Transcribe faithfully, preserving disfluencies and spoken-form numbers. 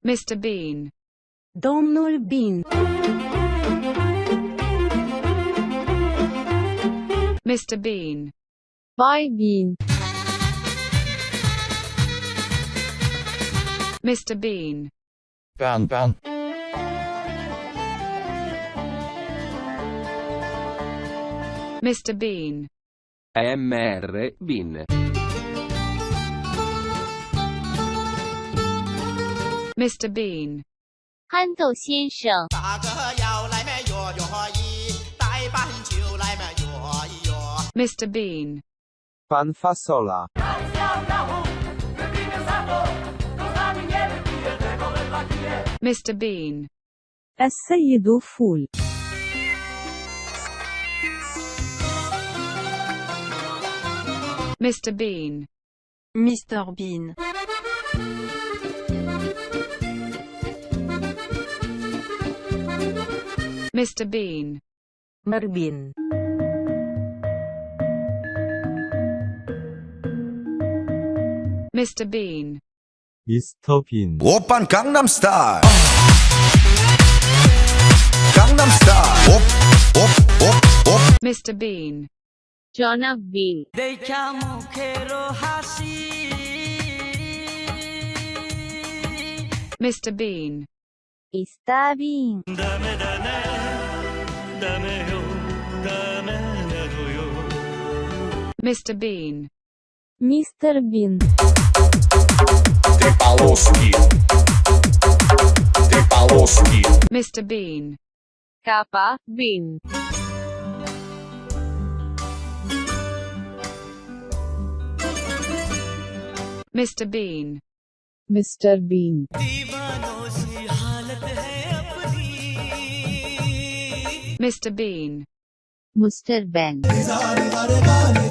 Mister Bean. Domnul Bean. Mister Bean. Bay Bean. Mister Bean. Ben ben. Mister Bean. M R Bean. Mister Bean. 憨豆先生。 大哥要来买药药医，带板就来买药药。 Mister Bean. Pan fasola. Mister Bean. السيد فول. Mister Bean. Mister Bean. Mister Bean. مربين. Mister Bean. 미스터 빈. 오빤 강남스타일 강남스타일 옵옵옵옵 Mister Bean. جانب بین. Mister Bean. Está bien. Mister Bean. Mister Bean. Трепаловский Трепаловский Mister Bean. Capa Bean. Mister Bean. Mister Bean. Mister Bean. Mister Bean.